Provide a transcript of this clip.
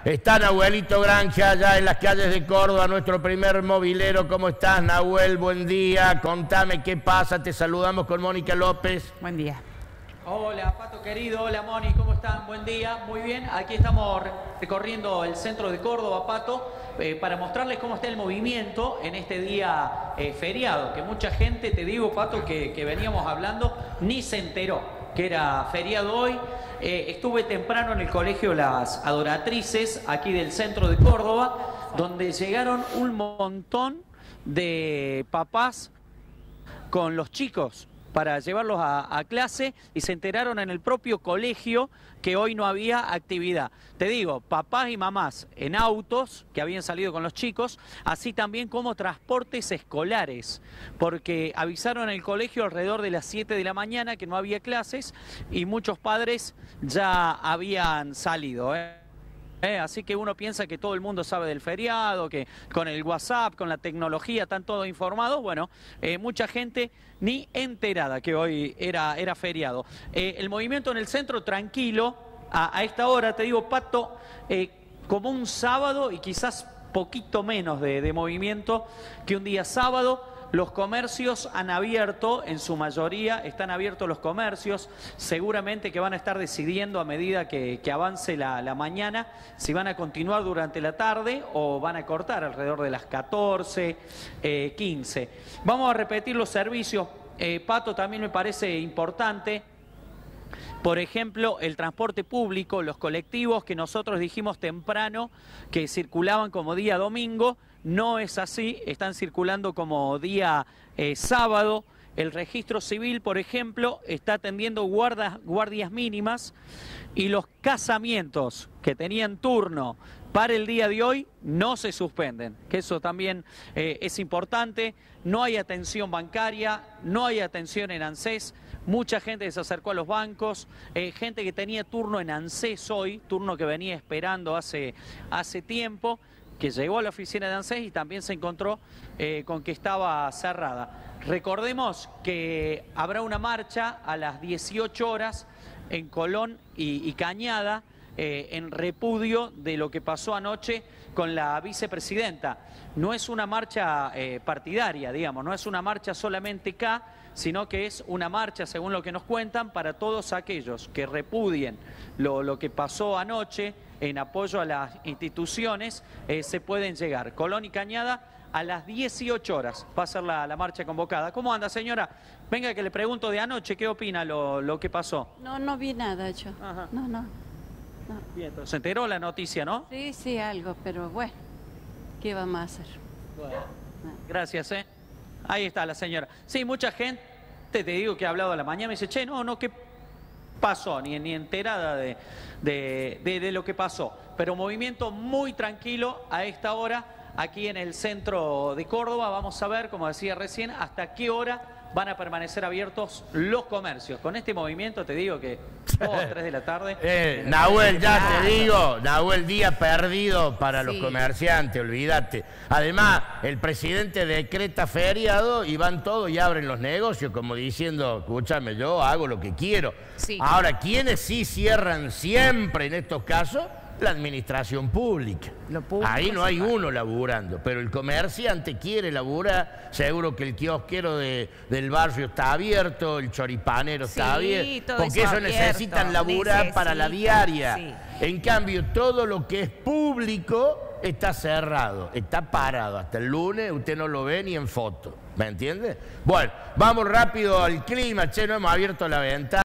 Está Nahuelito Granja allá en las calles de Córdoba, nuestro primer movilero. ¿Cómo estás, Nahuel? Buen día. Contame qué pasa. Te saludamos con Mónica López. Buen día. Hola, Pato querido. Hola, Moni. ¿Cómo están? Buen día. Muy bien. Aquí estamos recorriendo el centro de Córdoba, Pato, para mostrarles cómo está el movimiento en este día feriado. Que mucha gente, te digo, Pato, que veníamos hablando, ni se enteró que era feriado hoy. Estuve temprano en el colegio Las Adoratrices, aquí del centro de Córdoba, donde llegaron un montón de papás con los chicos para llevarlos a clase y se enteraron en el propio colegio que hoy no había actividad. Te digo, papás y mamás en autos que habían salido con los chicos, así también como transportes escolares, porque avisaron en el colegio alrededor de las 7 de la mañana que no había clases y muchos padres ya habían salido, así que uno piensa que todo el mundo sabe del feriado, que con el WhatsApp, con la tecnología están todos informados. Bueno, mucha gente ni enterada que hoy era feriado. El movimiento en el centro tranquilo, a esta hora, te digo, Pato, como un sábado y quizás poquito menos de movimiento que un día sábado. Los comercios han abierto, en su mayoría están abiertos los comercios, seguramente que van a estar decidiendo a medida que avance la mañana si van a continuar durante la tarde o van a cortar alrededor de las 14, 15. Vamos a repetir los servicios, Pato, también me parece importante. Por ejemplo, el transporte público, los colectivos que nosotros dijimos temprano que circulaban como día domingo, no es así, están circulando como día sábado. El registro civil, por ejemplo, está atendiendo guardias mínimas y los casamientos que tenían turno para el día de hoy no se suspenden, que eso también es importante. No hay atención bancaria, no hay atención en ANSES, mucha gente se acercó a los bancos, gente que tenía turno en ANSES hoy, turno que venía esperando hace tiempo, que llegó a la oficina de ANSES y también se encontró con que estaba cerrada. Recordemos que habrá una marcha a las 18 horas en Colón y Cañada, en repudio de lo que pasó anoche con la vicepresidenta. No es una marcha partidaria, digamos, no es una marcha solamente acá, sino que es una marcha, según lo que nos cuentan, para todos aquellos que repudien lo que pasó anoche en apoyo a las instituciones, se pueden llegar. Colón y Cañada a las 18 horas va a ser la marcha convocada. ¿Cómo anda, señora? Venga, que le pregunto de anoche, ¿qué opina lo que pasó? No vi nada yo. Ajá. No. Bien, se enteró la noticia, ¿no? Sí, algo, pero bueno, ¿qué vamos a hacer? Bueno, gracias, Ahí está la señora. Sí, mucha gente, te digo que ha hablado a la mañana, me dice, che, no, ¿qué pasó? Ni enterada de lo que pasó. Pero movimiento muy tranquilo a esta hora, aquí en el centro de Córdoba. Vamos a ver, como decía recién, hasta qué hora van a permanecer abiertos los comercios. Con este movimiento te digo que 2 o 3 de la tarde... Nahuel, ya te digo, Nahuel, día perdido para los comerciantes, olvídate. Además, el presidente decreta feriado y van todos y abren los negocios, como diciendo, escúchame, yo hago lo que quiero. Sí. Ahora, ¿quiénes sí cierran siempre en estos casos? La administración pública. Ahí no hay uno laburando, pero el comerciante quiere laburar. Seguro que el kiosquero del barrio está abierto, el choripanero está abierto, porque eso necesitan laburar para la diaria. Sí. En cambio, todo lo que es público está cerrado, está parado. Hasta el lunes usted no lo ve ni en foto, ¿me entiende? Bueno, vamos rápido al clima, che, no hemos abierto la ventana.